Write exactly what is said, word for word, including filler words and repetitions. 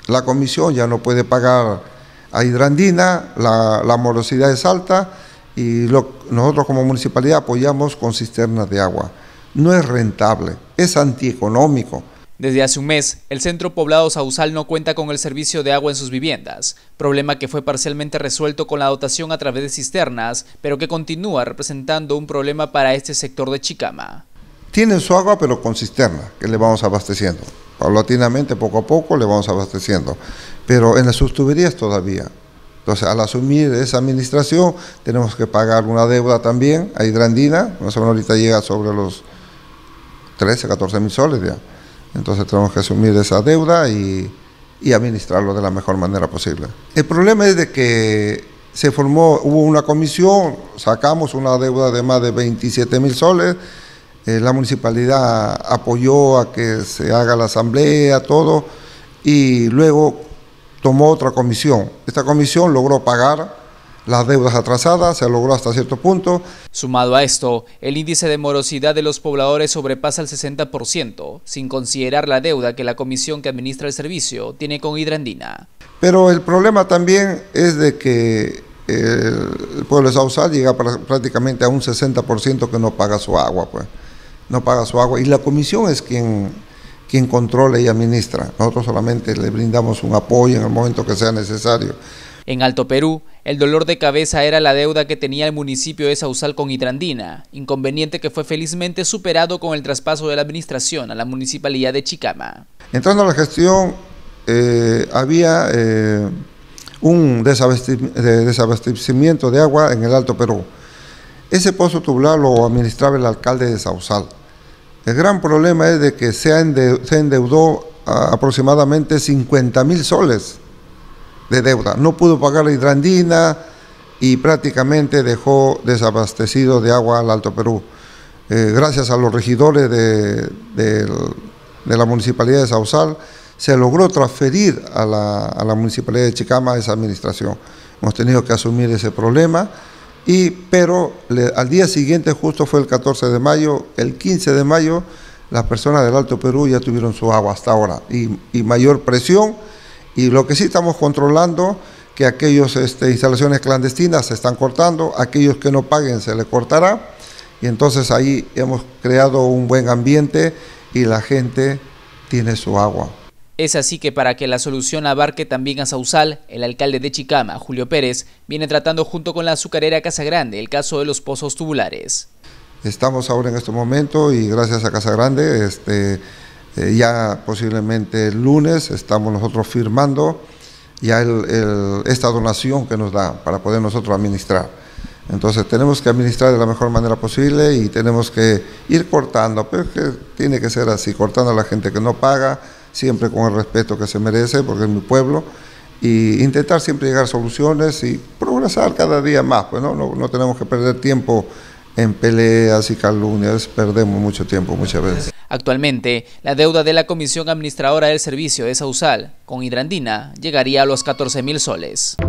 la comisión ya no puede pagar a Hidrandina, la, la morosidad es alta y lo, nosotros como municipalidad apoyamos con cisternas de agua. No es rentable, es antieconómico. Desde hace un mes, el centro poblado Sausal no cuenta con el servicio de agua en sus viviendas, problema que fue parcialmente resuelto con la dotación a través de cisternas, pero que continúa representando un problema para este sector de Chicama. Tienen su agua, pero con cisterna, que le vamos abasteciendo. Paulatinamente, poco a poco, le vamos abasteciendo. Pero en las tuberías todavía. Entonces, al asumir esa administración, tenemos que pagar una deuda también a Hidrandina, más o menos ahorita llega sobre los trece, catorce mil soles ya. Entonces tenemos que asumir esa deuda y, y administrarlo de la mejor manera posible. El problema es de que se formó, hubo una comisión, sacamos una deuda de más de veintisiete mil soles, eh, la municipalidad apoyó a que se haga la asamblea, todo, y luego tomó otra comisión. Esta comisión logró pagar las deudas atrasadas, se logró hasta cierto punto. Sumado a esto, el índice de morosidad de los pobladores sobrepasa el sesenta por ciento, sin considerar la deuda que la comisión que administra el servicio tiene con Hidrandina. Pero el problema también es de que el pueblo de Sausal llega prácticamente a un sesenta por ciento que no paga su agua, pues. No paga su agua y la comisión es quien, quien controla y administra. Nosotros solamente le brindamos un apoyo en el momento que sea necesario. En Alto Perú, el dolor de cabeza era la deuda que tenía el municipio de Sausal con Hidrandina, inconveniente que fue felizmente superado con el traspaso de la administración a la municipalidad de Chicama. Entrando a la gestión, eh, había eh, un desabastecimiento de agua en el Alto Perú. Ese pozo tubular lo administraba el alcalde de Sausal. El gran problema es de que se, endeu se endeudó a aproximadamente cincuenta mil soles de deuda. No pudo pagar la Hidrandina y prácticamente dejó desabastecido de agua al Alto Perú. Eh, gracias a los regidores de, de, de la Municipalidad de Sausal, se logró transferir a la, a la Municipalidad de Chicama esa administración. Hemos tenido que asumir ese problema, y, pero le, al día siguiente, justo fue el catorce de mayo, el quince de mayo, las personas del Alto Perú ya tuvieron su agua hasta ahora, y, y mayor presión. Y lo que sí estamos controlando, que aquellas este, instalaciones clandestinas se están cortando, aquellos que no paguen se les cortará, y entonces ahí hemos creado un buen ambiente y la gente tiene su agua. Es así que para que la solución abarque también a Sausal, el alcalde de Chicama, Julio Pérez, viene tratando junto con la azucarera Casagrande el caso de los pozos tubulares. Estamos ahora en este momento y gracias a Casagrande, este, Eh, ya posiblemente el lunes estamos nosotros firmando ya el, el, esta donación que nos da para poder nosotros administrar. Entonces tenemos que administrar de la mejor manera posible y tenemos que ir cortando, pero es que tiene que ser así, cortando a la gente que no paga, siempre con el respeto que se merece, porque es mi pueblo, y intentar siempre llegar a soluciones y progresar cada día más, pues no, no, no tenemos que perder tiempo en peleas y calumnias, perdemos mucho tiempo muchas veces. Actualmente, la deuda de la Comisión Administradora del Servicio de Sausal con Hidrandina llegaría a los catorce mil soles.